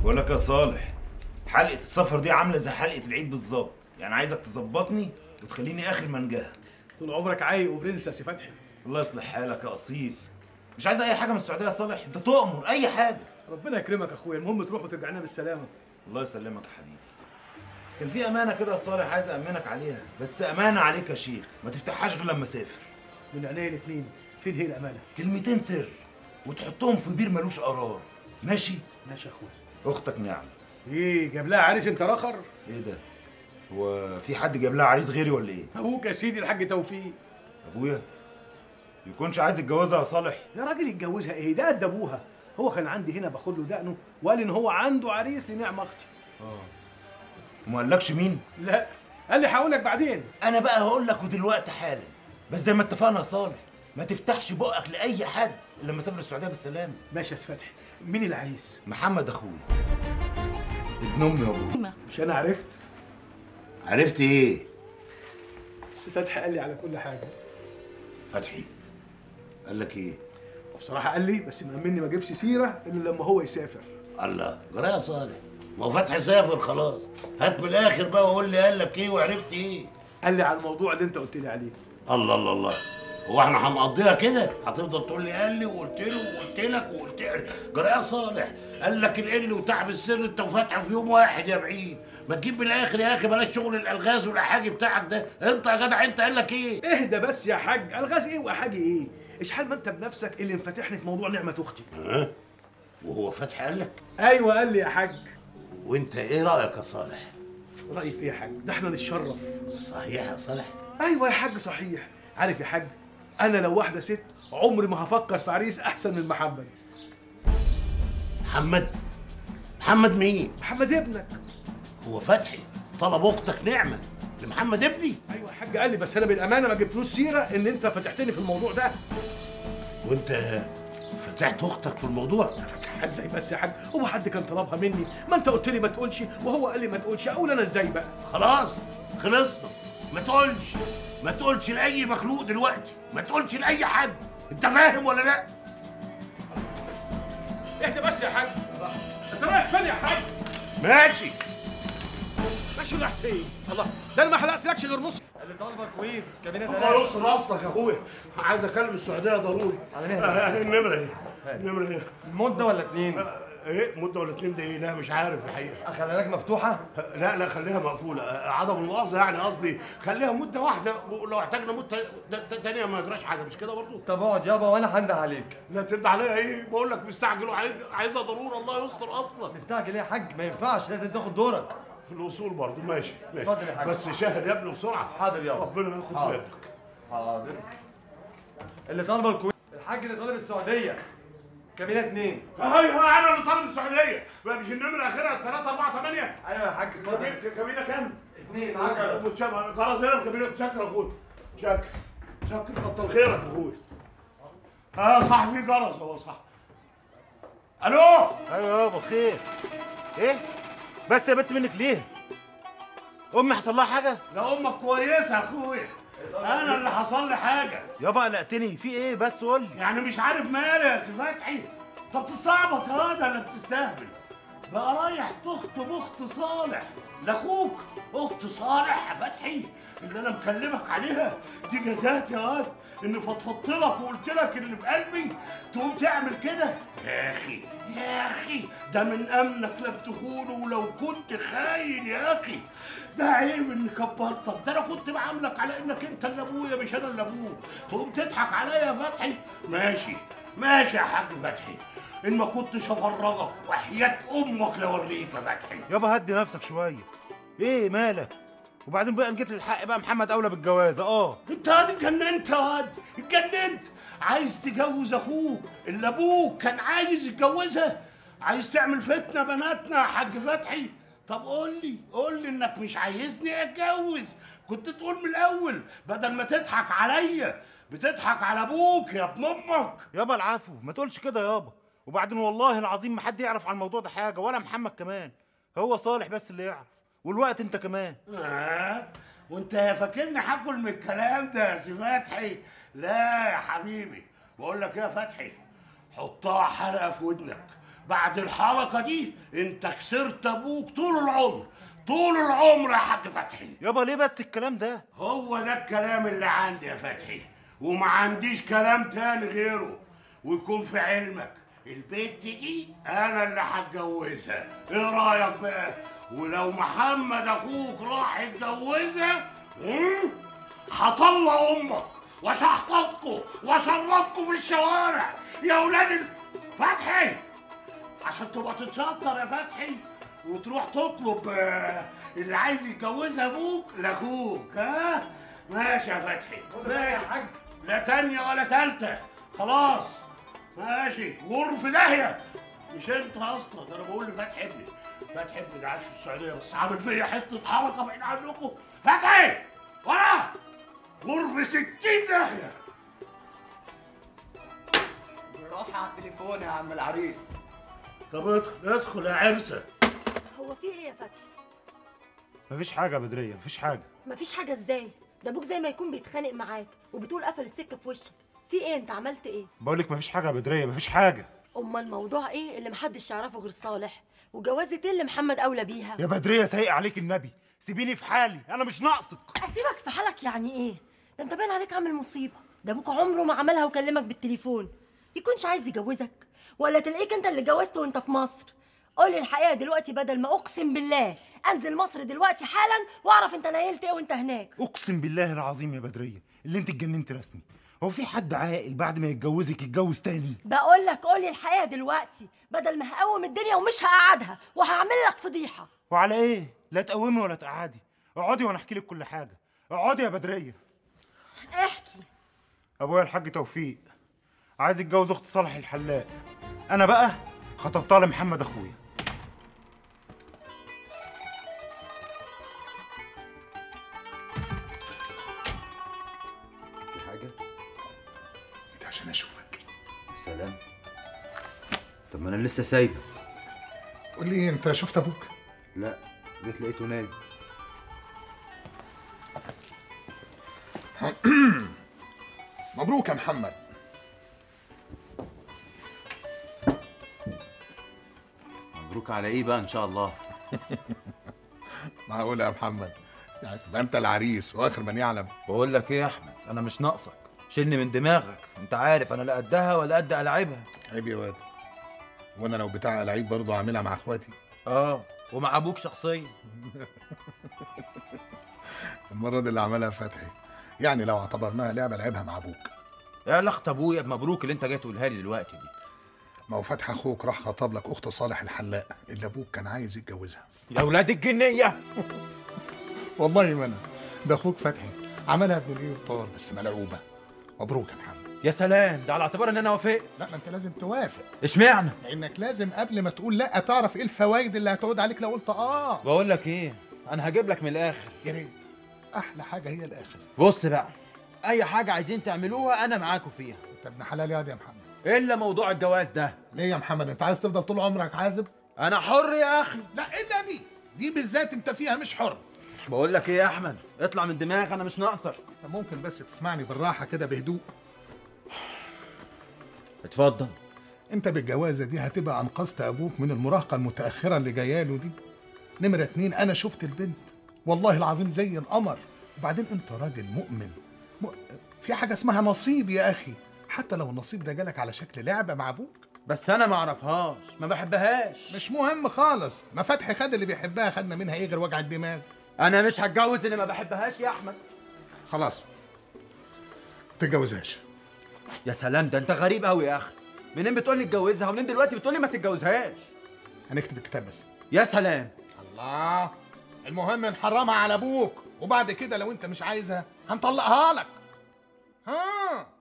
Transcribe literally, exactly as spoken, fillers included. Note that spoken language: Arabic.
بقول لك يا صالح، حلقه السفر دي عامله زي حلقه العيد بالظبط، يعني عايزك تظبطني وتخليني اخر منجاه. طول عمرك عايق وبرنس يا سي فتحي. الله يصلح حالك يا اصيل. مش عايز اي حاجه من السعوديه يا صالح، انت تؤمر اي حاجه. ربنا يكرمك يا اخويا، المهم تروح وترجع لنا بالسلامه. الله يسلمك يا حبيبي. كان في امانه كده يا صالح عايز امنك عليها، بس امانه عليك يا شيخ، ما تفتحهاش غير لما اسافر. من عينيا الاثنين. فين هي الامانه؟ كلمتين سر وتحطهم في بير ملوش قرار. ماشي؟ ماشي يا اخويا. اختك نعمه. ايه جاب لها عريس انت رخر؟ ايه ده؟ هو في حد جاب لها عريس غيري ولا ايه؟ ابوك يا سيدي الحاج توفيق. ابويا؟ يكونش عايز يتجوزها يا صالح؟ يا راجل يتجوزها ايه؟ ده قد ابوها. هو كان عندي هنا باخد له دقنه وقال ان هو عنده عريس لنعمه اختي. اه. وما قالكش مين؟ لا، قال لي هقول لك بعدين. انا بقى هقول لك ودلوقتي حالا، بس زي ما اتفقنا يا صالح، ما تفتحش بقك لاي حد الا لما اسافر السعوديه بالسلامه. ماشي يا سي فتحي. مين العريس؟ محمد اخويا، ابن امي وابويا. مش انا عرفت؟ عرفت ايه؟ سي فتحي قال لي على كل حاجه. فتحي قال لك ايه؟ وبصراحه قال لي بس مأمني ما اجيبش سيره الا لما هو يسافر. الله، جرى يا صالح، ما هو فتحي سافر خلاص. هات من الاخر بقى وقول لي قال لك ايه وعرفت ايه؟ قال لي على الموضوع اللي انت قلت لي عليه. الله الله الله، هو احنا هنقضيها كده؟ هتفضل تقول لي قال لي وقلت له وقلت لك وقلت لك. جرى يا صالح، قال لك القل وتعب السر انت وفتحي في يوم واحد يا بعيد. ما تجيب من الاخر يا اخي، بلاش شغل الالغاز والاحاجي بتاعك ده. انت يا جدع انت قال لك ايه؟ اهدى بس يا حاج، الغاز ايه واحاجي ايه؟ اشحال ما انت بنفسك اللي مفاتحني في موضوع نعمه اختي. ها؟ وهو فتحي قال لك؟ ايوه قال لي يا حاج. وانت ايه رايك يا صالح؟ رايي في ايه يا حاج؟ ده احنا نتشرف. صحيح يا صالح؟ ايوه يا حاج صحيح. عارف يا حاج، انا لو واحده ست عمري ما هفكر في عريس احسن من محمد. محمد؟ محمد مين؟ محمد ابنك. هو فتحي طلب اختك نعمه لمحمد ابني؟ ايوه يا حاج قال لي، بس انا بالامانه ما جبتلوش سيره ان انت فتحتني في الموضوع ده. وانت فتحت اختك في الموضوع؟ فتحها ازاي بس يا حاج؟ هو حد كان طلبها مني؟ ما انت قلت لي ما تقولش وهو قال لي ما تقولش، اقول انا ازاي بقى؟ خلاص خلصنا، ما تقولش ما تقولش لاي مخلوق دلوقتي، ما تقولش لاي حد. انت فاهم ولا لا؟ اهدى بس يا حاج. انت رايح فين يا حاج؟ ماشي ماشي رايح فين؟ الله، ده انا ما حلقتلكش غير نص. اللي طالبك كويس كابينه الله يستر اصلك يا اخويا، عايز اكلم السعوديه ضروري. على مهلك. آه، النمره ايه؟ النمره ايه؟ مده ولا اتنين؟ آه، ايه مده ولا اتنين؟ ده ايه؟ لا مش عارف الحقيقه. اخليها لك مفتوحه؟ لا لا خليها مقفوله، آه، عدم المؤاخذه يعني، قصدي خليها مده واحده، ولو احتاجنا مده تانيه ما يجراش حاجه، مش كده برضه؟ طب اقعد يابا وانا هنده عليك. لا ترد عليا ايه؟ بقول لك مستعجل وعايز عايزها ضروره، الله يستر اصلا. مستعجل ايه يا حاج؟ ما ينفعش، لازم تاخد دورك. الوصول برضه ماشي ماشي. اتفضل يا حاج. بس شاهد يا ابني بسرعه. حاضر يابا. ربنا ياخد حاضر. بيدك. حاضر. اللي طالبه الكويت، الحاج اللي طالب السعوديه كابينه اتنين. هاي هاي انا اللي طالب السعوديه، بقى مش النمره اخرها ثلاثة أربعة ثمانية؟ ايوه يا حاج اتفضل. كابينه كام؟ اتنين معاك يا رب. متشابه خلاص هنا في كابينه. شكرا يا اخويا، شكرا شكرا كتر خيرك يا اخويا. اه صح، في جرس اهو صح. الو. ايوه يابا خير. ايه؟ بس يا بنت منك ليه؟ امي حصل لها حاجه؟ لا امك كويسه يا اخويا، انا اللي حصل لي حاجه. يابا قلقتني، في ايه بس قول لي. يعني مش عارف مالي يا سي فتحي؟ انت بتستعبط يا واد ولا بتستهبل؟ بقى رايح تخطب اخت صالح لاخوك. اخت صالح يا فتحي اللي انا مكلمك عليها دي جزات يا واد، اني فضفضت لك وقلت لك اللي في قلبي تقوم تعمل كده؟ يا اخي يا اخي ده من امنك لا بتخونه، ولو كنت خاين يا اخي ده عيب اني كبرتك. ده انا كنت بعاملك على انك انت اللي ابويا مش انا اللي ابوك، تقوم تضحك عليا يا فتحي؟ ماشي ماشي يا حاج فتحي، ان ما كنتش افرجك وحياة امك لاوريك يا فتحي. يابا هدي نفسك شويه. ايه مالك؟ وبعدين بقى جيت للحق بقى، محمد اولى بالجوازه. اه انت هاد اتجننت يا واد، اتجننت. عايز تجوز اخوك اللي ابوك كان عايز يتجوزها؟ عايز تعمل فتنه بناتنا يا حاج فتحي؟ طب قول لي قول لي انك مش عايزني اتجوز، كنت تقول من الاول بدل ما تضحك عليا. بتضحك على ابوك يا ابن امك. يابا العفو، ما تقولش كده يابا. وبعدين والله العظيم ما حد يعرف عن الموضوع ده حاجه، ولا محمد كمان، هو صالح بس اللي يعرف، والوقت انت كمان. آه وانت فاكرني هاكل من الكلام ده يا سي فتحي؟ لا يا حبيبي، بقول لك ايه يا فتحي، حطها حلقه في ودنك بعد الحركه دي انت خسرت ابوك طول العمر، طول العمر يا حاج فتحي. يابا ليه بس الكلام ده؟ هو ده الكلام اللي عندي يا فتحي، وما عنديش كلام تاني غيره. ويكون في علمك البنت دي انا اللي هتجوزها، ايه رايك بقى؟ ولو محمد اخوك راح يتجوزها مم، هطلع امك وشحططكوا واشربكوا في الشوارع يا ولاد فتحي، عشان تبقى تتشطر يا فتحي وتروح تطلب آه، اللي عايز يتجوزها ابوك لاخوك. ها ماشي يا فتحي ماشي يا حاج، لا تانية ولا تالتة، خلاص ماشي. غور في داهية، مش انت اصلا، ده انا بقول لفتحي ابني. فتحي ابني ده عايش في السعودية بس عامل فيا حتة حركة بعيد عنكم. فتحي ورا غور في ستين داهية. روح على التليفون يا عم العريس. طب ادخل ادخل يا عرسة. هو في ايه يا فتحي؟ مفيش حاجه يا بدريه، مفيش حاجه. مفيش حاجه ازاي؟ ده ابوك زي ما يكون بيتخانق معاك وبتقول قفل السكه في وشك. في ايه؟ انت عملت ايه؟ بقول لك مفيش حاجه يا بدريه، مفيش حاجه. امال الموضوع ايه اللي محدش يعرفه غير صالح؟ وجوازة ايه اللي محمد اولى بيها؟ يا بدريه سايق عليك النبي، سيبيني في حالي، انا مش ناقصك. اسيبك في حالك يعني ايه؟ ده انت باين عليك عامل مصيبه. ده ابوك عمره ما عملها وكلمك بالتليفون. يكونش عايز يجوزك ولا تلاقيك انت اللي جوزته وانت في مصر؟ قولي الحقيقه دلوقتي بدل ما اقسم بالله انزل مصر دلوقتي حالا واعرف انت نايلت ايه وانت هناك. اقسم بالله العظيم يا بدريه اللي انت اتجننت رسمي. هو في حد عاقل بعد ما يتجوزك يتجوز تاني؟ بقول لك قولي الحقيقه دلوقتي بدل ما هقوم الدنيا ومش هقعدها وهعمل لك فضيحه. وعلى ايه؟ لا تقومي ولا تقعدي، اقعدي وانا احكي لك كل حاجه. اقعدي يا بدريه. احكي. ابويا الحاج توفيق عايز يتجوز اخت صالح الحلاق، انا بقى خطبتها لمحمد اخويا. في حاجة؟ ده عشان اشوفك. سلام. طب ما انا لسه سايبك. قول لي انت شفت ابوك؟ لا، جيت لقيته نايم. مبروك يا محمد. مبروك على ايه بقى ان شاء الله؟ معقول يا محمد؟ يعني تبقى انت العريس واخر من يعلم. بقول لك ايه يا احمد، انا مش ناقصك، شيلني من دماغك، انت عارف انا لا قدها ولا قد العيبها. عيب يا واد، وانا لو بتاع العيب برضه عاملها مع اخواتي. اه ومع ابوك شخصيا. المره دي اللي عملها فتحي، يعني لو اعتبرناها لعبه لعبها مع ابوك. ايه علاقه ابويا بمبروك اللي انت جاي تقولها لي دلوقتي دي؟ ما هو فتحي اخوك راح خطب لك اخت صالح الحلاق اللي ابوك كان عايز يتجوزها. يا ولاد الجنيه. والله ما انا، ده اخوك فتحي عملها ابن الايه وطار بس ملعوبه. مبروك يا محمد. يا سلام، ده على اعتبار ان انا وافقت. لا، ما انت لازم توافق. اشمعنى؟ لانك لازم قبل ما تقول لا تعرف ايه الفوائد اللي هتعود عليك لو قلت اه. بقول لك ايه، انا هجيب لك من الاخر. يا ريت، احلى حاجه هي الاخر. بص بقى، اي حاجه عايزين تعملوها انا معاكم فيها، انت ابن حلال ياض يا محمد. الا موضوع الجواز ده. ليه يا محمد؟ انت عايز تفضل طول عمرك عازب؟ انا حر يا اخي. لا الا دي دي بالذات انت فيها مش حر. بقول لك ايه يا احمد، اطلع من دماغك، انا مش ناقصك. انت ممكن بس تسمعني بالراحه كده بهدوء؟ اتفضل. انت بالجوازه دي هتبقى انقذت ابوك من المراهقه المتاخره اللي جايه له دي. نمره اتنين، انا شفت البنت والله العظيم زي القمر. وبعدين انت راجل مؤمن، م... في حاجه اسمها نصيب يا اخي، حتى لو النصيب ده جالك على شكل لعبه مع ابوك. بس انا ما اعرفهاش، ما بحبهاش. مش مهم خالص، ما فتحي خد اللي بيحبها، خدنا منها ايه غير وجع الدماغ؟ انا مش هتجوز اللي ما بحبهاش يا احمد. خلاص ما تتجوزهاش. يا سلام، ده انت غريب قوي يا اخي. منين بتقول لي اتجوزها ومنين دلوقتي بتقول لي ما تتجوزهاش؟ هنكتب الكتاب بس. يا سلام. الله، المهم نحرمها على ابوك، وبعد كده لو انت مش عايزها هنطلقها لك. ها